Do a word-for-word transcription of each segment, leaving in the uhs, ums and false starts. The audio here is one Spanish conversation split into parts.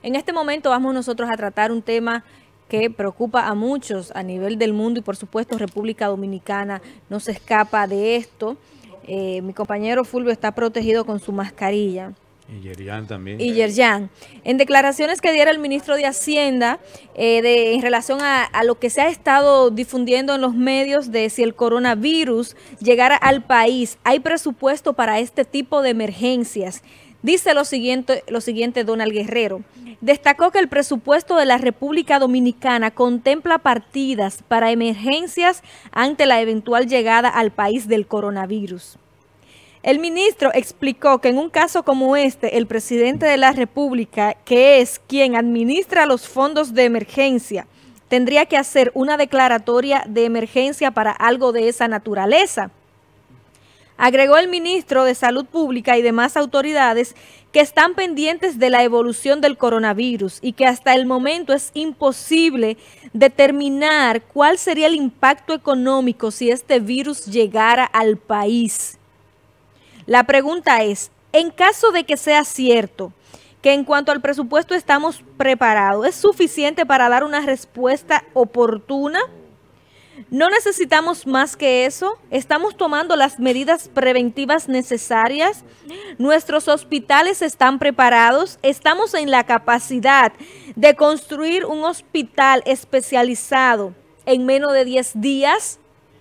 En este momento vamos nosotros a tratar un tema que preocupa a muchos a nivel del mundo y por supuesto República Dominicana no se escapa de esto. Eh, mi compañero Fulvio está protegido con su mascarilla. Y Yerjan también. Y Yerjan. En declaraciones que diera el ministro de Hacienda eh, de, en relación a, a lo que se ha estado difundiendo en los medios de si el coronavirus llegara al país, ¿hay presupuesto para este tipo de emergencias? Dice lo siguiente, lo siguiente Donald Guerrero. Destacó que el presupuesto de la República Dominicana contempla partidas para emergencias ante la eventual llegada al país del coronavirus. El ministro explicó que en un caso como este, el presidente de la República, que es quien administra los fondos de emergencia, tendría que hacer una declaratoria de emergencia para algo de esa naturaleza. Agregó el ministro de Salud Pública y demás autoridades que están pendientes de la evolución del coronavirus y que hasta el momento es imposible determinar cuál sería el impacto económico si este virus llegara al país. La pregunta es, en caso de que sea cierto que en cuanto al presupuesto estamos preparados, ¿es suficiente para dar una respuesta oportuna? ¿No necesitamos más que eso? ¿Estamos tomando las medidas preventivas necesarias? ¿Nuestros hospitales están preparados? ¿Estamos en la capacidad de construir un hospital especializado en menos de diez días?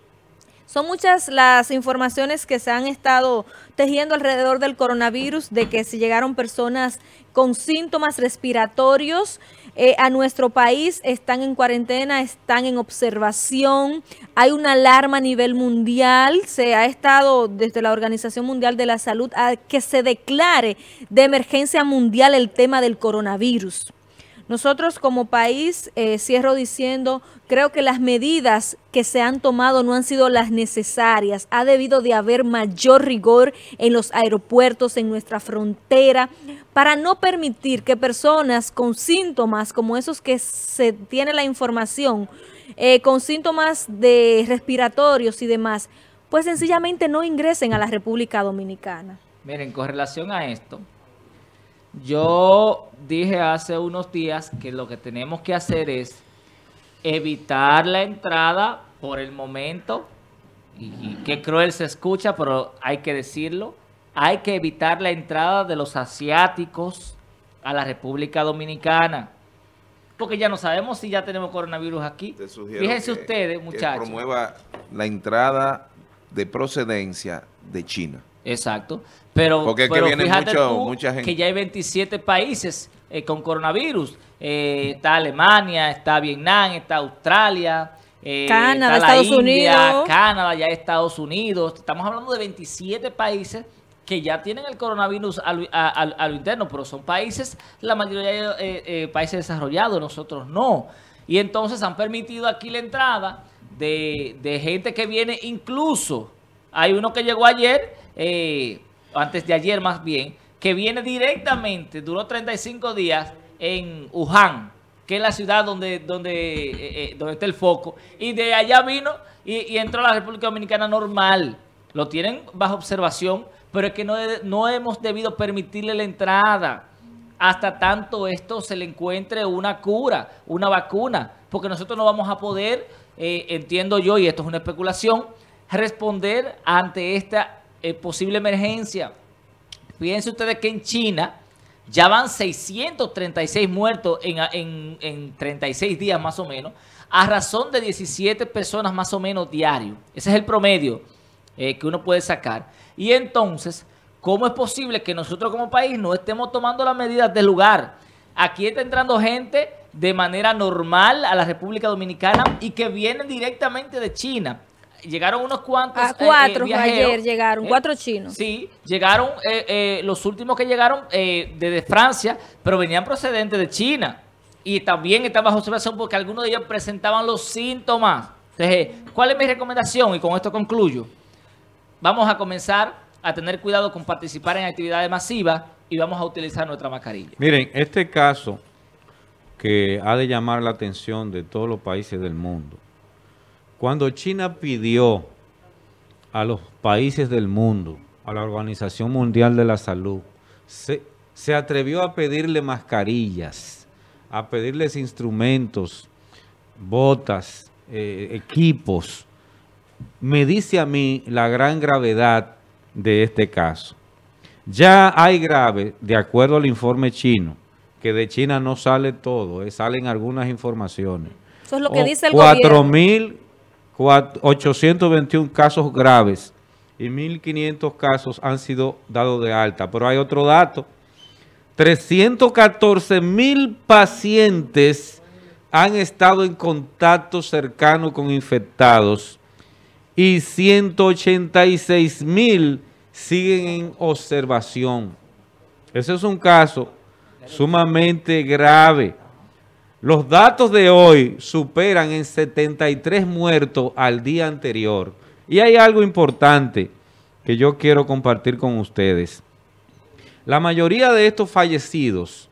Son muchas las informaciones que se han estado tejiendo alrededor del coronavirus, de que si llegaron personas con síntomas respiratorios eh, a nuestro país, están en cuarentena, están en observación, hay una alarma a nivel mundial, se ha estado desde la Organización Mundial de la Salud a que se declare de emergencia mundial el tema del coronavirus. Nosotros como país, eh, cierro diciendo, creo que las medidas que se han tomado no han sido las necesarias. Ha debido de haber mayor rigor en los aeropuertos, en nuestra frontera, para no permitir que personas con síntomas como esos que se tiene la información, eh, con síntomas de respiratorios y demás, pues sencillamente no ingresen a la República Dominicana. Miren, con relación a esto, yo dije hace unos días que lo que tenemos que hacer es evitar la entrada por el momento, y, y qué cruel se escucha, pero hay que decirlo, hay que evitar la entrada de los asiáticos a la República Dominicana, porque ya no sabemos si ya tenemos coronavirus aquí. Fíjense que, ustedes, muchachos. Que promueva la entrada de procedencia de China. Exacto, pero, Porque pero que viene fíjate mucho, tú mucha gente. que ya hay veintisiete países eh, con coronavirus. Eh, está Alemania, está Vietnam, está Australia, eh, Canadá, está la Estados India, Unidos. Canadá, ya Estados Unidos. Estamos hablando de veintisiete países que ya tienen el coronavirus a lo, a, a, a lo interno, pero son países, la mayoría de eh, eh, países desarrollados, nosotros no. Y entonces han permitido aquí la entrada de, de gente que viene incluso, hay uno que llegó ayer, eh, antes de ayer más bien, que viene directamente, duró treinta y cinco días en Wuhan, que es la ciudad donde, donde, eh, eh, donde está el foco, y de allá vino y, y entró a la República Dominicana normal. Lo tienen bajo observación, pero es que no, no hemos debido permitirle la entrada hasta tanto esto se le encuentre una cura, una vacuna, porque nosotros no vamos a poder, eh, entiendo yo, y esto es una especulación, responder ante esta eh, posible emergencia. Fíjense ustedes que en China ya van seiscientos treinta y seis muertos en, en, en treinta y seis días más o menos, a razón de diecisiete personas más o menos diario. Ese es el promedio eh, que uno puede sacar. Y entonces, ¿cómo es posible que nosotros como país no estemos tomando las medidas del lugar? Aquí está entrando gente de manera normal a la República Dominicana y que vienen directamente de China. Llegaron unos cuantos a cuatro eh, viajeros, ayer llegaron, eh, cuatro chinos. Sí, llegaron, eh, eh, los últimos que llegaron eh, desde Francia, pero venían procedentes de China. Y también estaban bajo observación porque algunos de ellos presentaban los síntomas. Entonces, ¿cuál es mi recomendación? Y con esto concluyo. Vamos a comenzar a tener cuidado con participar en actividades masivas y vamos a utilizar nuestra mascarilla. Miren, este caso que ha de llamar la atención de todos los países del mundo. Cuando China pidió a los países del mundo, a la Organización Mundial de la Salud, se, se atrevió a pedirle mascarillas, a pedirles instrumentos, botas, eh, equipos, me dice a mí la gran gravedad de este caso. Ya hay grave, de acuerdo al informe chino, que de China no sale todo, eh, salen algunas informaciones. Eso es lo que O dice el cuatro gobierno. mil ochocientos veintiún casos graves y mil quinientos casos han sido dados de alta. Pero hay otro dato, trescientos catorce mil pacientes han estado en contacto cercano con infectados y ciento ochenta y seis mil siguen en observación. Ese es un caso sumamente grave. Los datos de hoy superan en setenta y tres muertos al día anterior. Y hay algo importante que yo quiero compartir con ustedes. La mayoría de estos fallecidos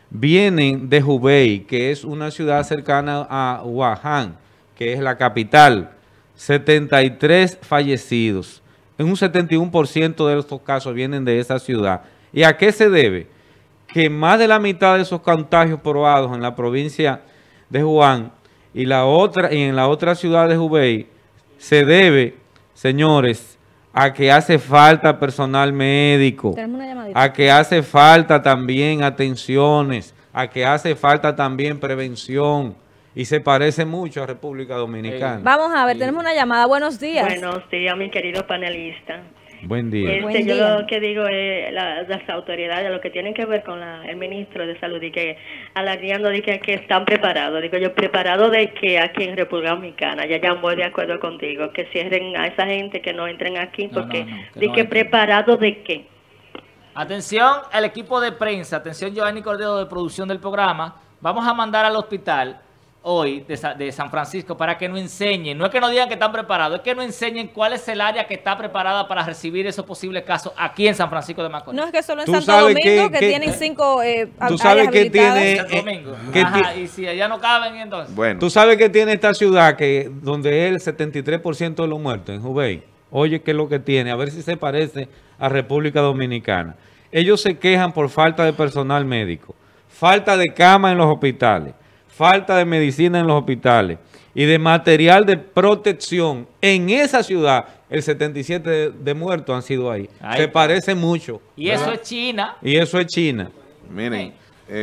vienen de Hubei, que es una ciudad cercana a Wuhan, que es la capital. setenta y tres fallecidos. En un setenta y uno por ciento de estos casos vienen de esa ciudad. ¿Y a qué se debe? Que más de la mitad de esos contagios probados en la provincia de Wuhan y la otra y en la otra ciudad de Hubei se debe, señores, a que hace falta personal médico, Tenemos una llamadita. a que hace falta también atenciones, a que hace falta también prevención y se parece mucho a República Dominicana. Vamos a ver, tenemos una llamada. Buenos días. Buenos días, mi querido panelista. Buen día. Este, Buen yo día. lo que digo es la- las autoridades, lo que tienen que ver con la- el ministro de Salud, y que alardeando de que, que están preparados. Digo yo, ¿preparado de que aquí en República Dominicana? Ya ya voy de acuerdo contigo, que cierren a esa gente, que no entren aquí, No, porque no, no, que de no que entren. preparado de qué. Atención, el equipo de prensa, atención Giovanni Cordero de producción del programa, vamos a mandar al hospital hoy de, Sa- de San Francisco para que nos enseñen, no es que nos digan que están preparados, es que nos enseñen cuál es el área que está preparada para recibir esos posibles casos aquí en San Francisco de Macorís. No es que solo en Tú Santo sabes Domingo, que- que, que- tienen cinco eh, tú áreas sabes que habilitadas. tiene- Santo eh, Domingo. que Ajá, ti- y si allá no caben, ¿y entonces? Bueno, Tú sabes que tiene esta ciudad que donde es el setenta y tres por ciento de los muertos, en Hubei. Oye, ¿qué es lo que tiene? A ver si se parece a República Dominicana. Ellos se quejan por falta de personal médico, falta de cama en los hospitales, falta de medicina en los hospitales y de material de protección. En esa ciudad, el setenta y siete de, de muertos han sido ahí. Ahí se está. parece mucho. Y eso es China. Y eso es China. miren,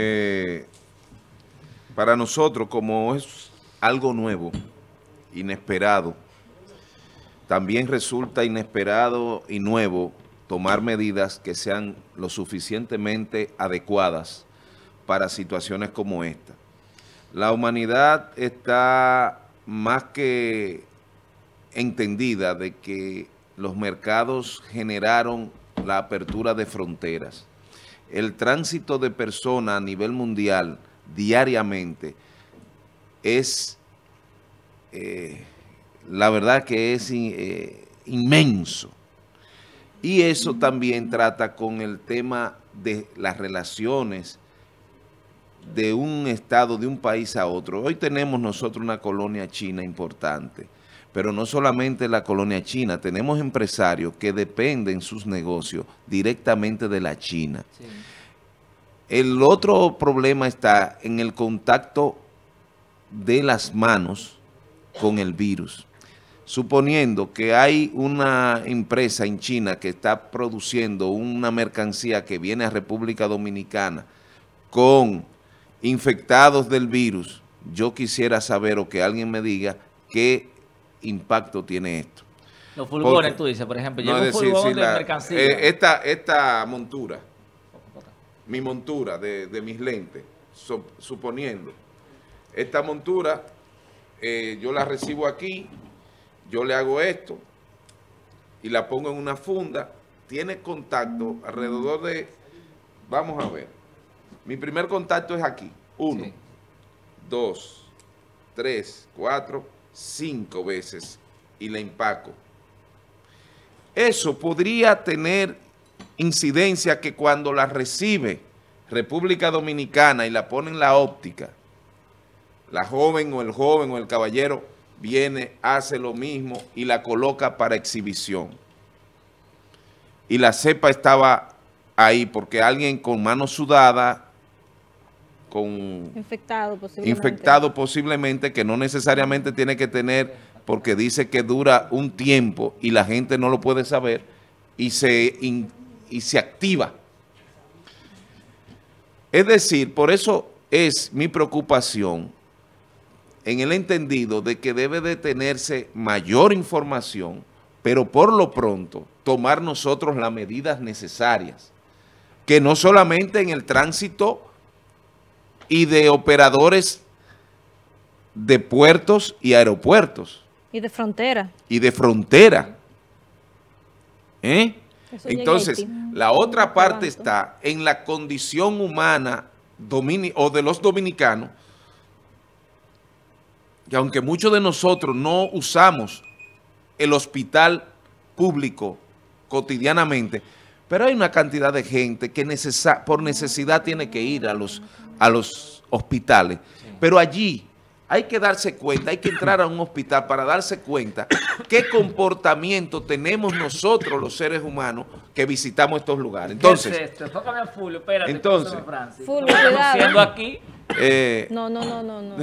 eh, para nosotros, como es algo nuevo, inesperado, también resulta inesperado y nuevo tomar medidas que sean lo suficientemente adecuadas para situaciones como esta. La humanidad está más que entendida de que los mercados generaron la apertura de fronteras. El tránsito de personas a nivel mundial diariamente es, eh, la verdad que es eh, inmenso. Y eso también trata con el tema de las relaciones de un estado, de un país a otro. Hoy tenemos nosotros una colonia china importante, pero no solamente la colonia china, tenemos empresarios que dependen sus negocios directamente de la China. Sí. El otro problema está en el contacto de las manos con el virus. Suponiendo que hay una empresa en China que está produciendo una mercancía que viene a República Dominicana con infectados del virus, yo quisiera saber o que alguien me diga qué impacto tiene esto. Los furgones, Porque- tú dices, por ejemplo, No, llega un es decir, furgón si de la- mercancía. eh, esta, esta montura, mi montura de, de mis lentes, so- suponiendo, esta montura eh, yo la recibo aquí, yo le hago esto y la pongo en una funda, tiene contacto alrededor de, vamos a ver, mi primer contacto es aquí, uno, Sí. dos, tres, cuatro, cinco veces y la empaco. Eso podría tener incidencia que cuando la recibe República Dominicana y la pone en la óptica, la joven o el joven o el caballero viene, hace lo mismo y la coloca para exhibición. Y la cepa estaba ahí porque alguien con mano sudada, con infectado posiblemente. infectado posiblemente, que no necesariamente tiene que tener, porque dice que dura un tiempo y la gente no lo puede saber y se, in, y se activa. Es decir, por eso es mi preocupación en el entendido de que debe de tenerse mayor información, pero por lo pronto tomar nosotros las medidas necesarias, que no solamente en el tránsito y de operadores de puertos y aeropuertos. Y de frontera. Y de frontera. ¿Eh? Eso llega Entonces, a Haití. la otra parte Cuánto. está en la condición humana domini o de los dominicanos, que aunque muchos de nosotros no usamos el hospital público cotidianamente, pero hay una cantidad de gente que necesa- por necesidad tiene que ir a los, a los hospitales. Pero allí hay que darse cuenta, hay que entrar a un hospital para darse cuenta qué comportamiento tenemos nosotros los seres humanos que visitamos estos lugares. Entonces, ¿qué es esto? Enfócame a Fulvio, espérate. Entonces, pásame, Francis. Fulvio, Estamos cuidado. conociendo aquí. eh, No, no, no, no, no.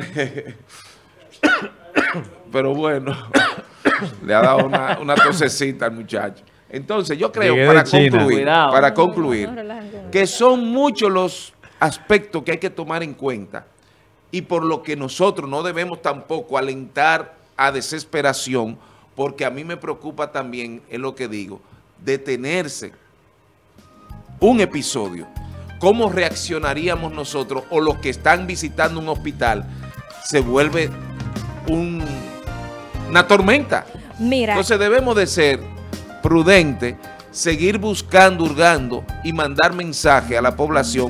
pero bueno, le ha dado una, una tosecita al muchacho. Entonces, yo creo, Llegué para de China. concluir, Cuidado. para No, no, concluir, no, no, relajen con que eso. son muchos los aspectos que hay que tomar en cuenta y por lo que nosotros no debemos tampoco alentar a desesperación, porque a mí me preocupa también, es lo que digo, detenerse un episodio. ¿Cómo reaccionaríamos nosotros o los que están visitando un hospital? Se vuelve un, una tormenta. Mira, Entonces debemos de ser prudentes, seguir buscando, hurgando y mandar mensaje a la población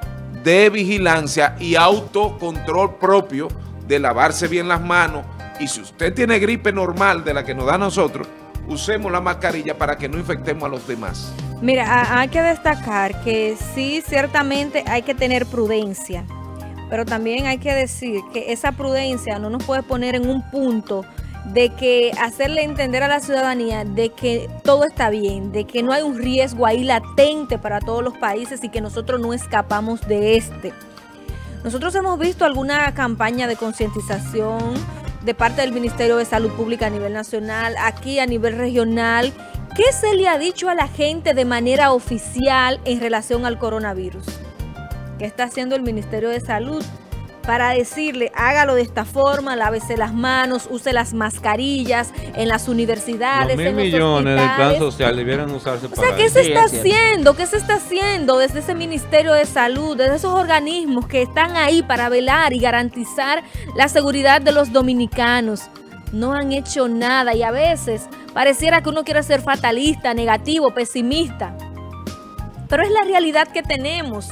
de vigilancia y autocontrol propio, de lavarse bien las manos, y si usted tiene gripe normal de la que nos da a nosotros, usemos la mascarilla para que no infectemos a los demás. mira, a- hay que destacar que sí, ciertamente hay que tener prudencia, pero también hay que decir que esa prudencia no nos puede poner en un punto de que hacerle entender a la ciudadanía de que todo está bien, de que no hay un riesgo ahí latente para todos los países y que nosotros no escapamos de este. Nosotros hemos visto alguna campaña de concientización de parte del Ministerio de Salud Pública a nivel nacional, aquí a nivel regional. ¿Qué se le ha dicho a la gente de manera oficial en relación al coronavirus? ¿Qué está haciendo el Ministerio de Salud para decirle, hágalo de esta forma, lávese las manos, use las mascarillas en las universidades, Los mil en los millones de plan hospitales? social debieran usarse O para sea, ¿qué eso. se Sí, está es cierto. haciendo? ¿Qué se está haciendo desde ese Ministerio de Salud, desde esos organismos que están ahí para velar y garantizar la seguridad de los dominicanos? No han hecho nada y a veces pareciera que uno quiere ser fatalista, negativo, pesimista. Pero es la realidad que tenemos.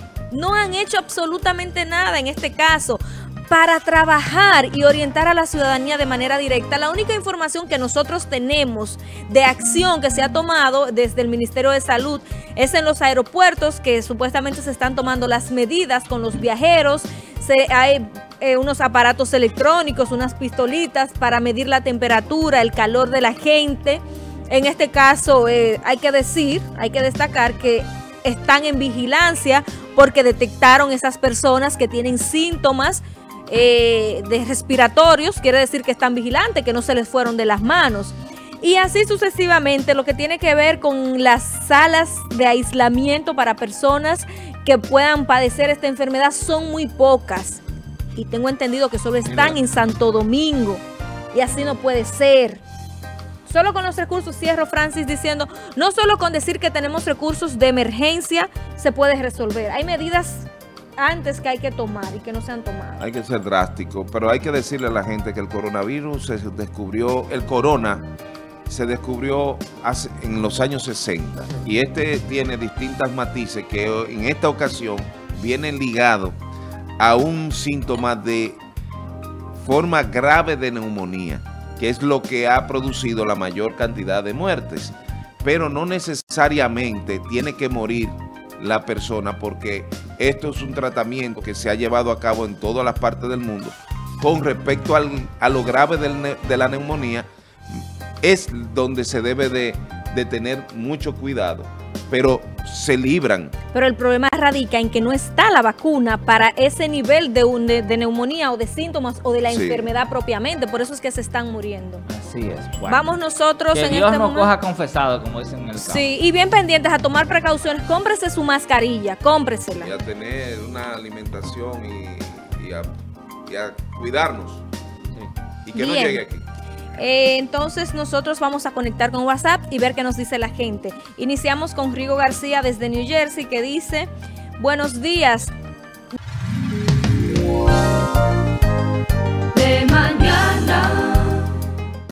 No han hecho absolutamente nada en este caso para trabajar y orientar a la ciudadanía de manera directa. La única información que nosotros tenemos de acción que se ha tomado desde el Ministerio de Salud es en los aeropuertos, que supuestamente se están tomando las medidas con los viajeros. Se, hay eh, unos aparatos electrónicos, unas pistolitas para medir la temperatura, el calor de la gente. En este caso eh, hay que decir, hay que destacar que están en vigilancia porque detectaron esas personas que tienen síntomas eh, de respiratorios, quiere decir que están vigilantes, que no se les fueron de las manos. Y así sucesivamente, lo que tiene que ver con las salas de aislamiento para personas que puedan padecer esta enfermedad son muy pocas. Y tengo entendido que solo están en Santo Domingo. Y así no puede ser. Solo con los recursos, cierro Francis diciendo, no solo con decir que tenemos recursos de emergencia se puede resolver. Hay medidas antes que hay que tomar y que no se han tomado. Hay que ser drástico, pero hay que decirle a la gente que el coronavirus se descubrió, el corona se descubrió hace, en los años sesenta, y este tiene distintas matices que en esta ocasión vienen ligados a un síntoma de forma grave de neumonía, que es lo que ha producido la mayor cantidad de muertes, pero no necesariamente tiene que morir la persona, porque esto es un tratamiento que se ha llevado a cabo en todas las partes del mundo. Con respecto al, a lo grave del, de la neumonía, es donde se debe de, de tener mucho cuidado, pero se libran. Pero el problema radica en que no está la vacuna para ese nivel de, un, de, de neumonía o de síntomas o de la Sí. enfermedad propiamente. Por eso es que se están muriendo. Así es. Bueno, Vamos nosotros que en Dios este nos momento. coja confesado, como dicen en el campo. Sí, y bien pendientes a tomar precauciones. Cómprese su mascarilla, cómpresela. Y a tener una alimentación y, y, a, y a cuidarnos. Y que no Bien. llegue aquí. Eh, entonces nosotros vamos a conectar con WhatsApp y ver qué nos dice la gente. Iniciamos con Rigo García desde New Jersey, que dice: buenos días,